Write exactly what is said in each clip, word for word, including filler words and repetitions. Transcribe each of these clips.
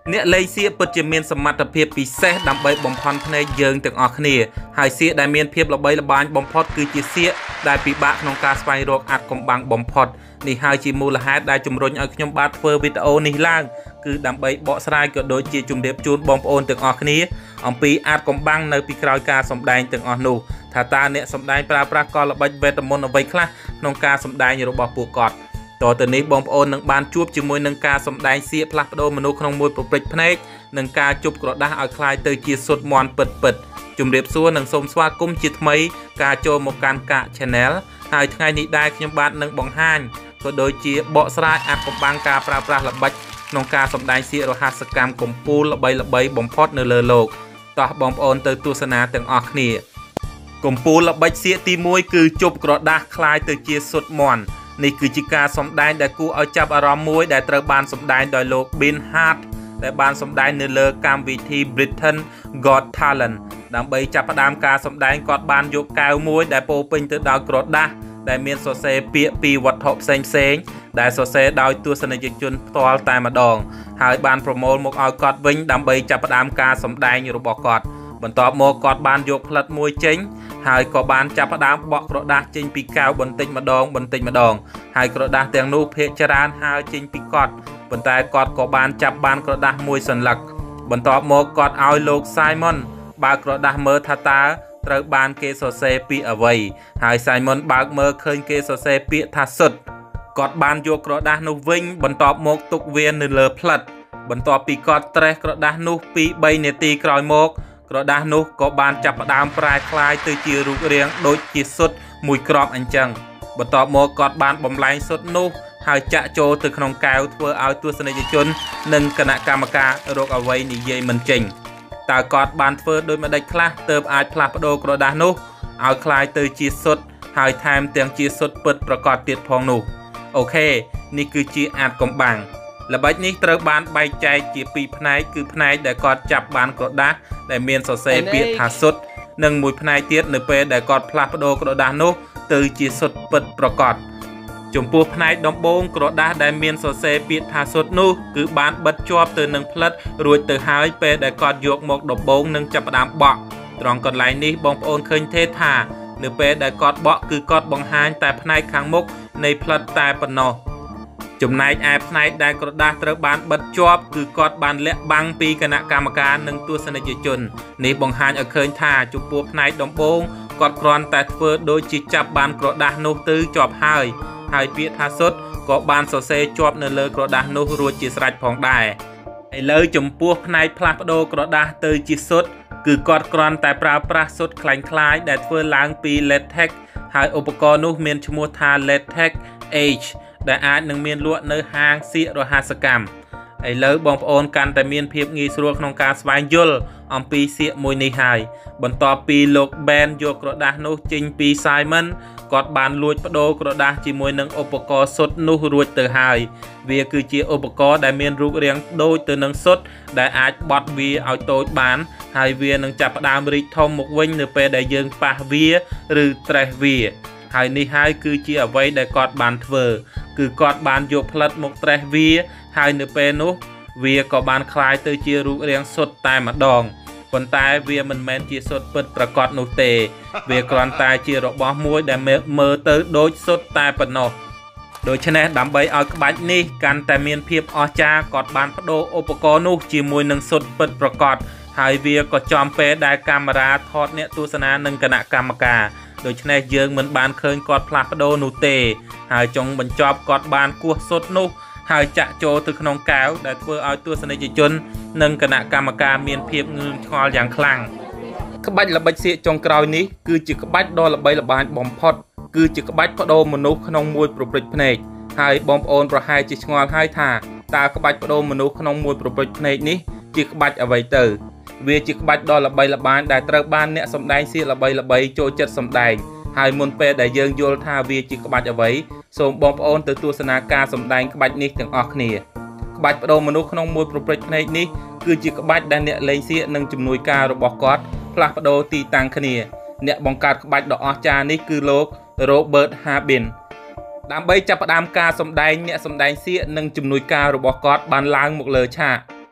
អ្នកលេងសៀកពិតជាមានសមត្ថភាពពិសេសដើម្បីបំផន់ភ្នែកយើងទាំងអស់គ្នាហើយសៀកដែលមានភាពល្បីល្បាញបំផុតគឺជាសៀកដែលពិបាកក្នុងការស្វែងរកអាថ៌កំបាំងបំផុតនេះហើយជាមូលហេតុដែលជំរុញឲ្យខ្ញុំបាទធ្វើវីដេអូនេះឡើងគឺដើម្បីបកស្រាយក៏ដូចជាជម្រាបជូនបងប្អូនទាំងអស់គ្នាអំពីអាថ៌កំបាំងនៅពីក្រោយការសម្ដែងទាំងអស់នោះថាតើអ្នកសម្ដែងប្រើប្រាស់កលល្បិចវេទមន្តអ្វីខ្លះក្នុងការសម្ដែងរបស់ពួកគាត់តទៅនេះបងប្អូននឹងបានជួបជាមួយនឹងការសម្ដែងសៀកផ្លាស់ប្ដូរមនុស្សក្នុងមួយប្រព្រឹត្តភ្នែកនិងការជប់ក្រដាស់ឲ្យคล้ายទៅជាសុទ្ធមន់ពិតពិតជំរាបសួរនិងសូមស្វាគមន៍ជាថ្មីការចូលមកកាន់កាក Channel ហើយថ្ងៃនេះដែរខ្ញុំបាទនឹងបង្ហាញក៏ដូចជាបកស្រាយអាថ៌កំបាំងការប្រើប្រាស់ល្បិចក្នុងការសម្ដែងសៀករហស្សកម្មកំពូលល្បីល្បីបំផុតនៅលើលោកតោះបងប្អូនទៅទស្សនាទាំងអស់គ្នាកំពូលល្បិចសៀកទីមួយគឺជប់ក្រដាស់คล้ายទៅជាសុទ្ធមន់នេះគឺជាការសម្ដែងដែលគួរឲ្យចាប់អារម្មណ៍មួយដែលត្រូវបានសម្ដែងដោយលោក Bin Hart ដែលបានសម្ដែងនៅលើកម្មវិធី Britain Got Talent ដើម្បីចាប់ផ្ដើមការសម្ដែងគាត់បានយកកែវមួយដែលពោពេញទៅដោយក្រដាស់ដែលមានសរសេរពាក្យពីវត្ថុផ្សេងផ្សេងដែលសរសេរដោយទស្សនិកជនផ្ទាល់តែម្ដងហើយបានប្រមូលមកឲ្យគាត់វិញដើម្បីចាប់ផ្ដើមការសម្ដែងរបស់គាត់បន្ទាប់មកគាត់បានយកផ្លិតមួយចេញហើយក៏បានចាប់ផ្ដើមបកក្រដាស់ចេញពីកែវបន្តិចម្ដងបន្តិចម្ដងហើយក្រដាស់ទាំងនោះភាគច្រើនហើរចេញពីគាត់ប៉ុន្តែគាត់ក៏បានចាប់បានក្រដាស់មួយសន្លឹកបន្ទាប់មកគាត់ឲ្យលោក Simon បើកក្រដាស់មើលថាតើត្រូវបានគេសរសេរពាក្យអ្វីហើយ Simon បើកមើលឃើញគេសរសេរពាក្យថាសុទ្ធគាត់បានយកក្រដាស់នោះវិញបន្ទាប់មកទុកវានៅលើផ្លិតបន្ទាប់ពីគាត់ត្រេះក្រដាស់នោះពីរនាទីក្រោយមកក្រដាស់នោះក៏បានចាប់ផ្ដើមប្រែក្លាយទៅជារូបរាងដូចជាសុទ្ធមួយក្របអញ្ចឹងបន្ទាប់មកគាត់បានបំលែងសុទ្ធនោះហើយចាក់ចូលទៅក្នុងកែវធ្វើឲ្យទស្សនិកជននិងគណៈកម្មការរកអ្វីនិយាយមិនចេញតើគាត់បានធ្វើដូចម្ដេចខ្លះទើបអាចផ្លាស់ប្ដូរក្រដាស់នោះឲ្យคล้ายទៅជាសុទ្ធហើយថែមទាំងជាសុទ្ធពិតប្រាកដទៀតផងនោះអូខេនេះគឺជាអាថ៌កំបាំងល្បិចនេះត្រូវបានបែងចែកជាពីរផ្នែកគឺផ្នែកដែលគាត់ចាប់បានក្រដាស់ដែលមានសរសេរពាក្យថាសុទ្ធនិងមួយផ្នែកទៀតនៅពេលដែលគាត់ផ្លាស់ប្ដូរក្រដាស់នោះទៅជាសុទ្ធពិតប្រាកដចំពោះផ្នែកដំបូងក្រដាស់ដែលមានសរសេរពាក្យថាសុទ្ធនោះគឺបានបិទជាប់ទៅនឹងផ្លិតរួចទៅហើយពេលដែលគាត់យកមកដំបូងនឹងចាប់ផ្ដើមបក់ត្រង់កន្លែងនេះបងប្អូនឃើញទេថានៅពេលដែលគាត់បក់គឺគាត់បង្ហាញតែផ្នែកខាងមុខនៃផ្លិតតែប៉ុណ្ណោះចំណែកឯផ្នែកដែលក្រដាស់ត្រូវបានបិទជាប់គឺគាត់បានលាក់បាំងពីគណៈកម្មការនិងទស្សនិកជននេះបង្ហាញឲ្យឃើញថាចំពោះផ្នែកដំបូងគាត់គ្រាន់តែធ្វើដូចជាចាប់បានក្រដាស់នោះទៅជាប់ហើយហើយពាក្យថាសុទ្ធក៏បានសរសេរជាប់នៅលើក្រដាស់នោះរួចជាស្រេចផងដែរឥឡូវចំពោះផ្នែកផ្លាស់ប្ដូរក្រដាស់ទៅជាសុទ្ធគឺគាត់គ្រាន់តែប្រើប្រាស់សុទ្ធคล้ายៗដែលធ្វើឡើងពី latex ហើយឧបករណ៍នោះមានឈ្មោះថា latex Hដែលអាចនឹងមានលក់នៅហាងសៀករហស្សកម្មឥឡូវបងប្អូនកាន់តែមានភាពងាយស្រួលក្នុងការស្វែងយល់អំពីសៀកមួយនេះហើយបន្ទាប់ពីលោក Ben យកក្រដាស់នោះចេញពី Simon គាត់បានលួចប្ដូរក្រដាស់ជាមួយនឹងឧបករណ៍សុទ្ធនោះរួចទៅហើយវាគឺជាឧបករណ៍ដែលមានរូបរាងដូចទៅនឹងសុទ្ធដែលអាចបត់វាឲ្យតូចបានហើយវានឹងចាប់ផ្ដើមរីកធំមកវិញនៅពេលដែលយើងប៉ះវាឬត្រេះវាហើយនេះហើយគឺជាអ្វីដែលគាត់បានធ្វើគឺគាត់បានយកផ្លិតមកត្រេះវាហើយនៅពេលនោះវាក៏បានคล้ายទៅជារូបរាងសុទ្ធតែម្ដងប៉ុន្តែវាមិនមែនជាសុទ្ធពិតប្រាកដនោះទេវាគ្រាន់តែជារបស់មួយដែលមើលទៅដូចសុទ្ធតែប៉ុណ្ណោះដូច្នេះដើម្បីឲ្យក្បាច់នេះកាន់តែមានភាពអស្ចារ្យគាត់បានបដូរឧបករណ៍នោះជាមួយនឹងសុទ្ធពិតប្រាកដហើយវាក៏ចំពេលដែលកាមេរ៉ាថតអ្នកទស្សនានិងគណៈកម្មការដូច្នេះយើងមិនបានឃើញគាត់ផ្លាស់ប្ដូរនោះទេហើយចុងបញ្ចប់គាត់បានគោះសុទ្ធនោះហើយចាក់ចូលទៅក្នុងកែវដែលធ្វើឲ្យទស្សនិកជននិងគណៈកម្មការមានភាពងឿងឆ្ងល់យ៉ាងខ្លាំងក្បាច់ល្បិចសៀកចុងក្រោយនេះគឺជាក្បាច់ដ៏ល្បីល្បាញបំផុតគឺជាក្បាច់បដូរមនុស្សក្នុងមួយប្រព្រឹត្តភ្នែកហើយបងប្អូនប្រហែលជាឆ្ងល់ហើយថាតើក្បាច់បដូរមនុស្សក្នុងមួយប្រព្រឹត្តភ្នែកនេះជាក្បាច់អ្វីទៅវាជាក្បាច់ដ៏ល្បីល្បាញដែលត្រូវបានអ្នកសម្ដែងសៀកល្បីល្បីចូលចិត្តសម្ដែងហើយមុនពេលដែលយើងយល់ថាវាជាក្បាច់អ្វីសូមបងប្អូនទៅទស្សនាការសម្ដែងក្បាច់នេះទាំងអស់គ្នាក្បាច់បដូរមនុស្សក្នុងមួយប្រព្រឹត្តភ្នែកនេះគឺជាក្បាច់ដែលអ្នកលេងសៀកនិងជំនួយការរបស់គាត់ផ្លាស់ប្ដូរទីតាំងគ្នាអ្នកបង្កើតក្បាច់ដ៏អស្ចារ្យនេះគឺលោក Robert Harbin ដើម្បីចាប់ផ្ដើមការសម្ដែងអ្នកសម្ដែងសៀកនិងជំនួយការរបស់គាត់បានឡើងមកលើឆាក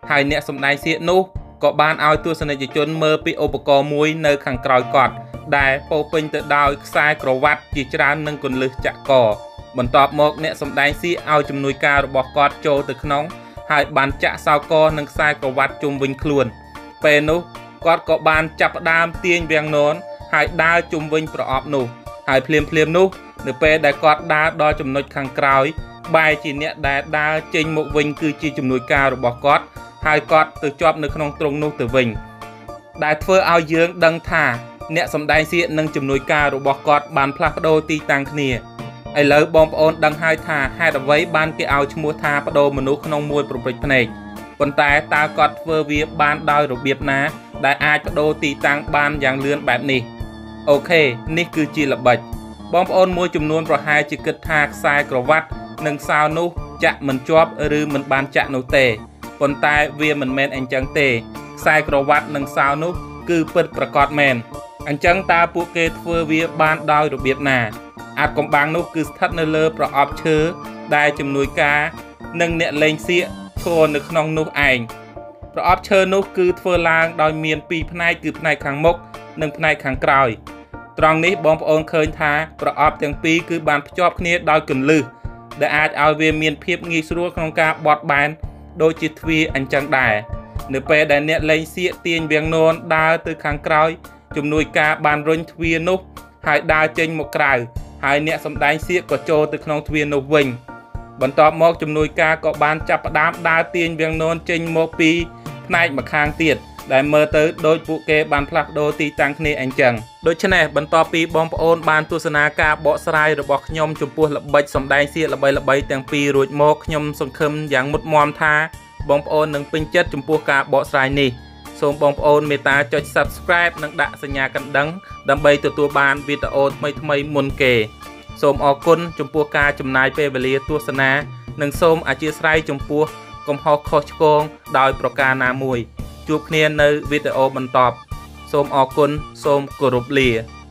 ហើយអ្នកសម្ដែងសៀកនោះក៏បានឲ្យទស្សនិកជនមើលពីឧបករណ៍មួយនៅខាងក្រោយគាត់ដែលពោពេញទៅដោយខ្សែក្រវ៉ាត់ជាច្រើននិងគន្លឹះចក្របន្ទាប់មកអ្នកសម្ដែងសៀកឲ្យជំនួយការរបស់គាត់ចូលទៅក្នុងហើយបានចាក់សោកនិងខ្សែក្រវ៉ាត់ជុំវិញខ្លួនពេលនោះគាត់ក៏បានចាប់ផ្ដើមទាញវាំងននហើយដើរជុំវិញប្រអប់នោះហើយភ្លាមភ្លាមនោះនៅពេលដែលគាត់ដើរដល់ចំណុចខាងក្រោយបែរជាអ្នកដែលដើរចេញមកវិញគឺជាជំនួយការរបស់គាត់ហើយគាត់ទៅជាប់នៅក្នុងទ្រុងនោះទៅវិញដែលធ្វើឲ្យយើងដឹងថាអ្នកសម្ដែងសៀកនិងជំនួយការរបស់គាត់បានផ្លាស់ប្ដូរទីតាំងគ្នាឥឡូវបងប្អូនដឹងហើយថាហេតុអ្វីបានគេឲ្យឈ្មោះថាបដូរមនុស្សក្នុងមួយប្រព្រឹត្តភ្នែកប៉ុន្តែតើគាត់ធ្វើវាបានដោយរបៀបណាដែលអាចបដូរទីតាំងបានយ៉ាងលឿនបែបនេះអូខេនេះគឺជាល្បិចបងប្អូនមួយចំនួនប្រហែលជាគិតថាខ្សែក្រវ៉ាត់និងសោនោះចាក់មិនជាប់ឬមិនបានចាក់នោះទេប៉ុន្តែវាមិនមែនអញ្ចឹងទេខ្សែក្រវ៉ាត់និងសោនោះគឺពិតប្រាកដមែនអញ្ចឹងតើពួកគេធ្វើវាបានដោយរបៀបណាអាចកំបាំងនោះគឺស្ថិតនៅលើប្រអប់ឈើដែលជំនួយការនិងអ្នកលេងសៀកឈរនៅក្នុងនោះឯងប្រអប់ឈើនោះគឺធ្វើឡើងដោយមានពីរផ្នែកគឺផ្នែកខាងមុខនិងផ្នែកខាងក្រោយត្រង់នេះបងប្អូនឃើញថាប្រអប់ទាំងពីរគឺបានភ្ជាប់គ្នាដោយគន្លឹះដែលអាចឲ្យវាមានភាពងាយស្រួលក្នុងការបត់បែនដូចជាទ្វារអញ្ចឹងដែរនៅពេលដែលអ្នកលេងសៀកទាញវាំងននដើរទៅខាងក្រោយជំនួយការបានរុញទ្វារនោះហើយដើរចេញមកក្រៅហើយអ្នកសម្ដែងសៀកក៏ចូលទៅក្នុងទ្វារនោះវិញបន្ទាប់មកជំនួយការក៏បានចាប់ផ្ដើមដើរទាញវាំងននចេញមកពីផ្នែកម្ខាងទៀតដែលមើលទៅដូចពួកគេបានផ្លាស់ប្ដូរទីតាំងគ្នាអញ្ចឹងដូច្នេះបន្ទាប់ពីបងប្អូនបានទស្សនាការបកស្រាយរបស់ខ្ញុំចំពោះល្បិចសម្ដែងសៀកល្បីៗទាំងពីររួចមកខ្ញុំសង្ឃឹមយ៉ាងមុតមាំថាបងប្អូននឹងពេញចិត្តចំពោះការបកស្រាយនេះសូមបងប្អូនមេត្តាចុច Subscribe និងដាក់សញ្ញាកណ្ដឹងដើម្បីទទួលបានវីដេអូថ្មីៗមុនគេសូមអរគុណចំពោះការចំណាយពេលវេលាទស្សនានិងសូមអធិស្ឋានចំពោះកំហុសខុសឆ្គងដោយប្រការណាមួយជួបគ្នានៅវីដេអូបន្ទាប់សូមអរគុណសូមគោរពលា